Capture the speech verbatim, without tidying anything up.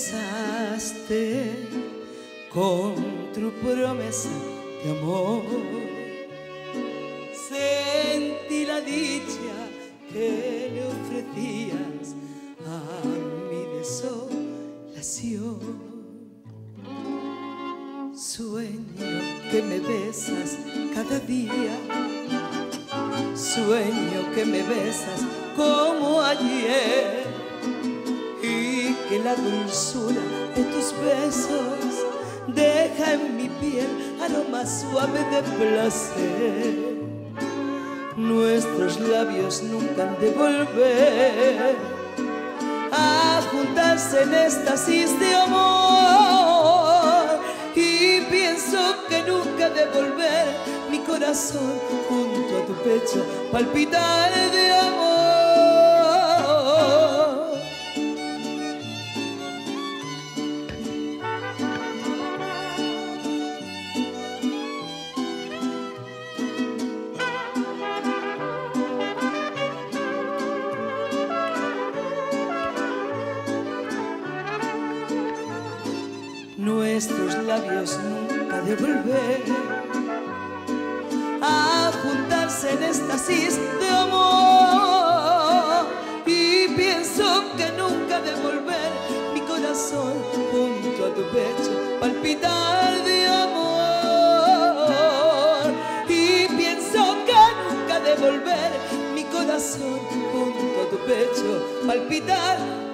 besaste con tu promesa de amor. Sentí la dicha que le ofrecías a mi desolación. Sueño que me besas cada día, sueño que me besas como ayer, y que la dulzura de tus besos deja en mi piel aroma suave de placer. Nuestros labios nunca han de volver a juntarse en éxtasis de amor, y pienso que nunca de volver mi corazón junto a tu pecho palpitar de amor. Nuestros labios nunca de volver a juntarse en éxtasis de amor, y pienso que nunca de volver mi corazón junto a tu pecho palpitar de amor, y pienso que nunca de volver mi corazón junto a tu pecho palpitar